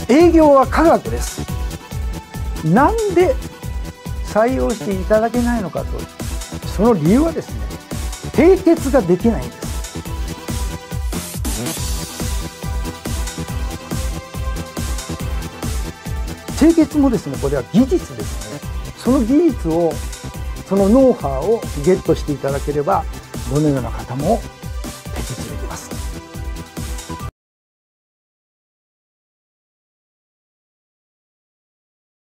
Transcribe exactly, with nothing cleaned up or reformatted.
営業は科学です。なんで採用していただけないのかと、その理由はですね、締結ができないんです。締結もですね、これは技術ですね。その技術を、そのノウハウをゲットしていただければ、どのような方も